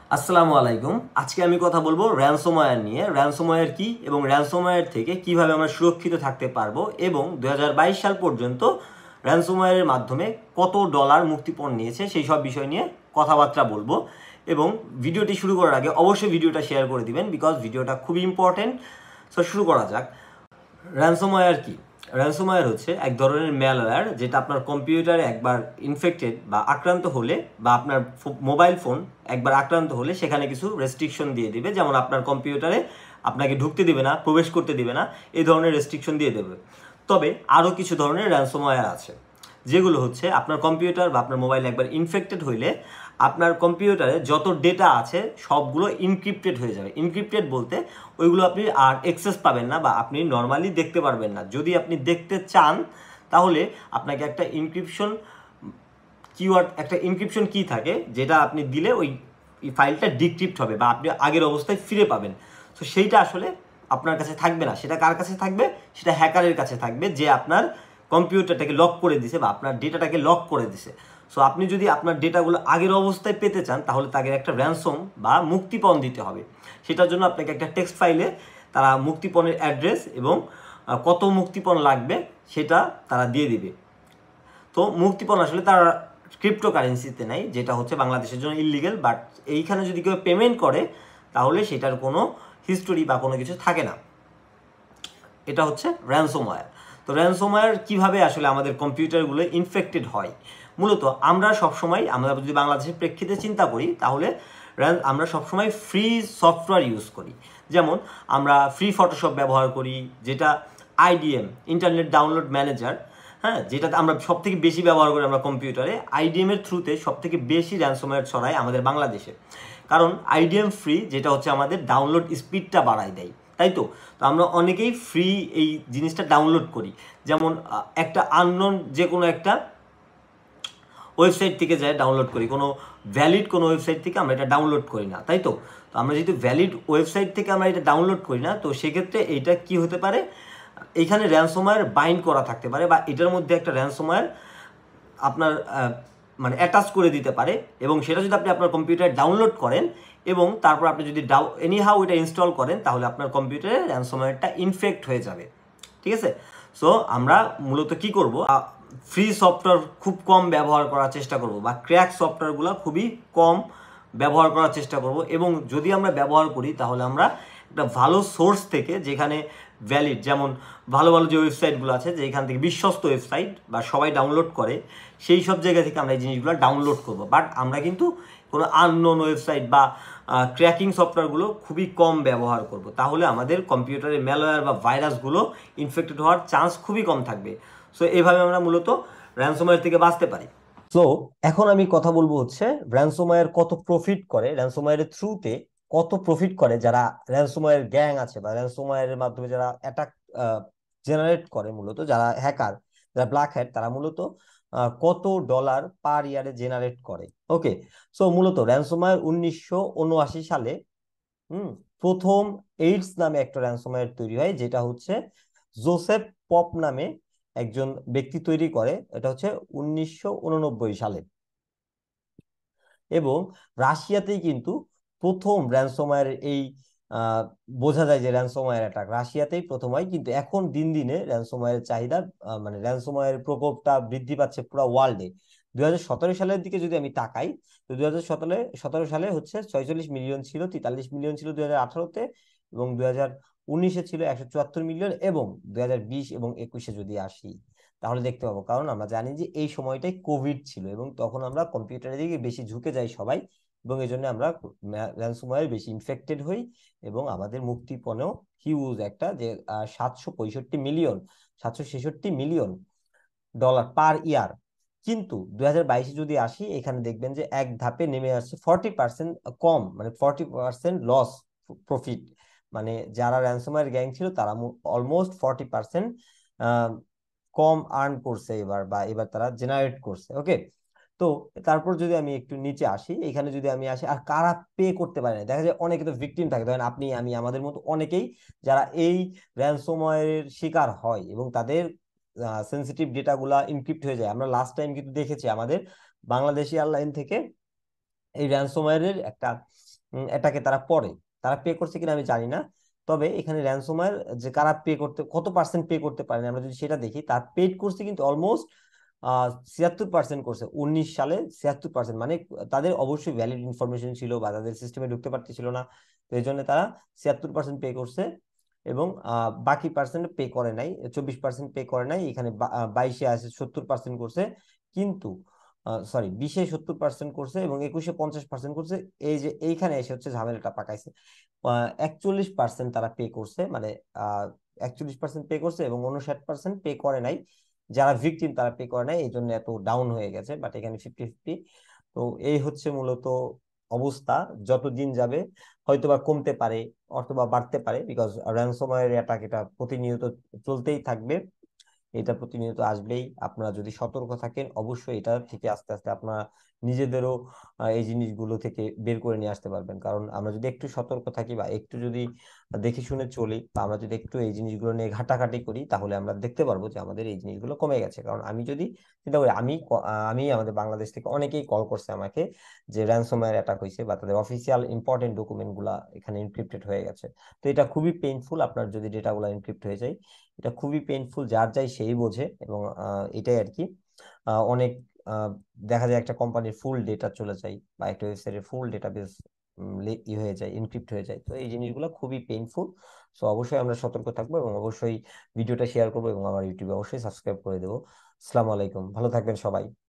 আসসালামু আলাইকুম। আজকে আমি কথা বলবো র্যানসমওয়্যার নিয়ে। র্যানসমওয়্যার কি এবং র্যানসমওয়্যার থেকে কিভাবে আমরা সুরক্ষিত থাকতে পারবো এবং 2022 সাল পর্যন্ত র্যানসমওয়্যারের মাধ্যমে কত ডলার মুক্তিপণ নিয়েছে সেই সব বিষয় নিয়ে কথাবার্তা বলবো। এবং ভিডিওটি শুরু করার আগে অবশ্যই ভিডিওটা শেয়ার করে দিবেন, বিকজ ভিডিওটা খুবই ইম্পর্টেন্ট। সো শুরু করা যাক। র্যানসমওয়্যার কি? র্যানসমওয়্যার হচ্ছে এক ধরনের ম্যালওয়্যার, যেটা আপনার কম্পিউটারে একবার ইনফেক্টেড বা আক্রান্ত হলে, বা আপনার মোবাইল ফোন একবার আক্রান্ত হলে সেখানে কিছু রেস্ট্রিকশন দিয়ে দিবে। যেমন আপনার কম্পিউটারে আপনাকে ঢুকতে দিবে না, প্রবেশ করতে দিবে না, এই ধরনের রেস্ট্রিকশন দিয়ে দেবে। তবে আরও কিছু ধরনের র্যানসমওয়্যার আছে, যেগুলো হচ্ছে আপনার কম্পিউটার বা আপনার মোবাইল একবার ইনফেক্টেড হইলে আপনার কম্পিউটারে যত ডেটা আছে সবগুলো ইনক্রিপ্টেড হয়ে যাবে। ইনক্রিপ্টেড বলতে ওইগুলো আপনি আর অ্যাক্সেস পাবেন না, বা আপনি নর্মালি দেখতে পারবেন না। যদি আপনি দেখতে চান তাহলে আপনাকে একটা ইনক্রিপশন কিওয়ার্ড, একটা ইনক্রিপশন কি থাকে, যেটা আপনি দিলে ওই ফাইলটা ডিক্রিপ্ট হবে বা আপনি আগের অবস্থায় ফিরে পাবেন। তো সেইটা আসলে আপনার কাছে থাকবে না। সেটা কার কাছে থাকবে? সেটা হ্যাকারের কাছে থাকবে, যে আপনার কম্পিউটারটাকে লক করে দিছে বা আপনার ডেটাটাকে লক করে দিছে। সো আপনি যদি আপনার ডেটাগুলো আগের অবস্থায় পেতে চান তাহলে তাকে একটা র্যানসম বা মুক্তিপণ দিতে হবে। সেটার জন্য আপনাকে একটা টেক্সট ফাইলে তারা মুক্তিপণের অ্যাড্রেস এবং কত মুক্তিপণ লাগবে সেটা তারা দিয়ে দিবে। তো মুক্তিপণ আসলে তারা ক্রিপ্টোকারেন্সিতে নেয়, যেটা হচ্ছে বাংলাদেশের জন্য ইলিগেল। বাট এইখানে যদি কেউ পেমেন্ট করে তাহলে সেটার কোনো হিস্টোরি বা কোনো কিছু থাকে না। এটা হচ্ছে র্যানসমওয়্যার। তো র্যানসমওয়্যার কিভাবে আসলে আমাদের কম্পিউটারগুলো ইনফেক্টেড হয়? মূলত আমরা সবসময়, আমরা যদি বাংলাদেশের প্রেক্ষিতে চিন্তা করি তাহলে আমরা সবসময় ফ্রি সফটওয়্যার ইউজ করি। যেমন আমরা ফ্রি ফটোশপ ব্যবহার করি, যেটা আইডিএম, ইন্টারনেট ডাউনলোড ম্যানেজার, হ্যাঁ, যেটাতে আমরা সব থেকে বেশি ব্যবহার করি আমরা কম্পিউটারে। আইডিএম এর থ্রুতে সব থেকে বেশি র্যানসমওয়্যার ছড়ায় আমাদের বাংলাদেশে, কারণ আইডিএম ফ্রি, যেটা হচ্ছে আমাদের ডাউনলোড স্পিডটা বাড়ায় দেয়, তাই তো। তো আমরা অনেকেই ফ্রি এই জিনিসটা ডাউনলোড করি। যেমন একটা আননোন যে কোনো একটা ওয়েবসাইট থেকে যায় ডাউনলোড করি, কোনো ভ্যালিড কোনো ওয়েবসাইট থেকে আমরা এটা ডাউনলোড করি না, তাই তো। তো আমরা যেহেতু ভ্যালিড ওয়েবসাইট থেকে আমরা এটা ডাউনলোড করি না, তো সেক্ষেত্রে এইটা কি হতে পারে, এইখানে র্যানসমওয়্যার বাইন্ড করা থাকতে পারে, বা এটার মধ্যে একটা র্যানসমওয়্যার আপনার মানে অ্যাটাচ করে দিতে পারে। এবং সেটা যদি আপনি আপনার কম্পিউটারে ডাউনলোড করেন এবং তারপর আপনি যদি এনিহাউ এটা ইনস্টল করেন, তাহলে আপনার কম্পিউটারে র্যানসমওয়্যারটা ইনফেক্ট হয়ে যাবে। ঠিক আছে। সো আমরা মূলত কি করব, ফ্রি সফটওয়্যার খুব কম ব্যবহার করার চেষ্টা করব, বা ক্র্যাক সফটওয়্যারগুলো খুবই কম ব্যবহার করার চেষ্টা করব। এবং যদি আমরা ব্যবহার করি তাহলে আমরা একটা ভালো সোর্স থেকে, যেখানে ভ্যালিড, যেমন ভালো ভালো যে ওয়েবসাইটগুলো আছে, যেখান থেকে বিশ্বস্ত ওয়েবসাইট বা সবাই ডাউনলোড করে, সেই সব জায়গা থেকে আমরা এই জিনিসগুলো ডাউনলোড করব। বাট আমরা কিন্তু কোনো আননোন ওয়েবসাইট বা ক্র্যাকিং সফটওয়্যারগুলো খুবই কম ব্যবহার করব। তাহলে আমাদের কম্পিউটারে ম্যালওয়্যার বা ভাইরাসগুলো ইনফেক্টেড হওয়ার চান্স খুবই কম থাকবে। সো এইভাবে আমরা মূলত র্যানসমওয়্যার থেকে বাঁচতে পারি। সো এখন আমি কথা বলবো হচ্ছে র্যানসমওয়্যার কত প্রফিট করে, র্যানসমওয়্যারের থ্রুতে কত প্রফিট করে যারা র্যানসমওয়্যার গ্যাং আছে, বা র্যানসমওয়্যারের মাধ্যমে যারা অ্যাটাক জেনারেট করে, মূলত যারা হ্যাকার, যারা ব্ল্যাক হ্যাট, তারা মূলত কত ডলার পার ইয়ারে জেনারেট করে। ওকে। সো মূলত র্যানসমওয়্যার 1979 সালে প্রথম এইডস নামে একটা র্যানসমওয়্যার তৈরি হয়, যেটা হচ্ছে জোসেফ পপ নামে একজন ব্যক্তি তৈরি করে। এটা হচ্ছে 1989 সালে। এবং রাশিয়াতেই কিন্তু প্রথম র্যানসমওয়্যার এই আহ, বোঝা যায় যে র্যানসমওয়্যার অ্যাটাক রাশিয়াতেই প্রথম হয়। কিন্তু এখন দিন দিনে র্যানসমওয়্যারের চাহিদা, মানে র্যানসমওয়্যারের প্রকোপটা বৃদ্ধি পাচ্ছে পুরো ওয়ার্ল্ডে। 2017 সালের দিকে যদি আমি তাকাই, তো 2017 সালে হচ্ছে 46 মিলিয়ন ছিল, 43 মিলিয়ন ছিল 2018-তে, এবং 2019-এ ছিল 174 মিলিয়ন, এবং 2020 এবং 21-এ যদি আসি তাহলে দেখতে পাবো। কারণ আমরা জানি যে এই সময়টাই কোভিড ছিল এবং তখন আমরা কম্পিউটারের দিকে বেশি ঝুঁকে যাই সবাই, এবং এই জন্য আমরা র্যানসমওয়্যার বেশি ইনফেক্টেড হই। এবং আমাদের মুক্তিপণেও হিউজ একটা, যে 765 মিলিয়ন ডলার পার ইয়ার। কিন্তু 2022-এ যদি আসি, এখানে দেখবেন যে এক ধাপে নেমে আসছে 40% কম, মানে 40% লস প্রফিট। মানে যারা র্যানসমওয়্যার গ্যাং ছিল তারা অলমোস্ট 40% কম আর্ন করছে এবার, বা এবার তারা জেনারেট করছে। ওকে। তো তারপর যদি আমি একটু নিচে আসি, এখানে যদি আমি আসি, আর কারা পে করতে পারে না, দেখা যায় অনেকে তো ভিকটিম থাকে, ধরেন আপনি, আমি, আমাদের মতো অনেকেই যারা এই র্যানসমওয়্যারের শিকার হয় এবং তাদের সেন্সিটিভ ডেটাগুলা ইনক্রিপ্ট হয়ে যায়। আমরা লাস্ট টাইম কিন্তু দেখেছি আমাদের বাংলাদেশি এয়ারলাইন থেকে এই র্যানসমওয়্যারের একটা এটাকে তারা পড়ে। তারা পে করছে কিনা আমি জানি না, তবে এখানে র্যানসমওয়্যার যে কারা পে করতে, কত পার্সেন্ট পে করতে পারেন আমরা যদি সেটা দেখি, তার পেড করছে কিন্তু অলমোস্ট 76% করছে 19 সালে। 76% মানে তাদের অবশ্যই ভ্যালিড ইনফরমেশন ছিল বা তাদের সিস্টেমে ঢুকতে পারতেছিল না, তো এই জন্য তারা 76% পে করছে। এবং বাকি পার্সেন্ট পে করে নাই, 24% পে করে নাই। এখানে 22-এ আছে 70% করছে, কিন্তু সরি 20-এ 70% করছে এবং 21-এ 50% করছে। এই যে এইখানে এসে হচ্ছে ঝামেলাটা পাকাইছে। 41% তারা পে করছে, মানে 41% পে করছে এবং 59% পে করে নাই। যারা ভিকটিম তারা পে করে নাই, এই জন্য এত ডাউন হয়ে গেছে, বাট এখানে 50-50। তো এই হচ্ছে মূলত অবস্থা। যত দিন যাবে হয়তোবা কমতে পারে অথবা বাড়তে পারে, বিকজ র্যানসমওয়্যার অ্যাটাক এটা প্রতিনিয়ত চলতেই থাকবে, এটা প্রতিনিয়ত আসবেই। আপনারা যদি সতর্ক থাকেন অবশ্যই এটা থেকে আস্তে আস্তে আপনারা নিজেদেরও এই জিনিসগুলো থেকে বের করে নিয়ে আসতে পারবেন। কারণ আমরা যদি একটু সতর্ক থাকি বা একটু যদি দেখে শুনে চলি বা আমরা যদি একটু এই জিনিসগুলো নিয়ে ঘাটাঘাটি করি, তাহলে আমরা দেখতে পারবো যে আমাদের এই জিনিসগুলো কমে গেছে। কারণ আমি যদি চিন্তা করি, আমি আমাদের বাংলাদেশ থেকে অনেকেই কল করছে আমাকে যে র্যানসমওয়্যার অ্যাটাক হয়েছে বা তাদের অফিসিয়াল ইম্পর্টেন্ট ডকুমেন্ট গুলা এখানে এনক্রিপ্টেড হয়ে গেছে। তো এটা খুবই পেইনফুল, আপনার যদি ডেটাগুলো এনক্রিপ্ট হয়ে যায়, এটা খুবই পেইনফুল, যার যাই সেই বোঝে। এবং এটাই আর কি। অনেক আহ, দেখা যায় একটা কোম্পানির ফুল ডেটা চলে যায় বা একটা ওয়েবসাইটের ফুল ডেটাবেস ই হয়ে যায়, এনক্রিপ্ট হয়ে যায়। তো এই জিনিসগুলো খুবই পেইনফুল। সো অবশ্যই আমরা সতর্ক থাকবো এবং অবশ্যই ভিডিওটা শেয়ার করবো এবং আমার ইউটিউবে অবশ্যই সাবস্ক্রাইব করে দেবো। আসসালামু আলাইকুম, ভালো থাকবেন সবাই।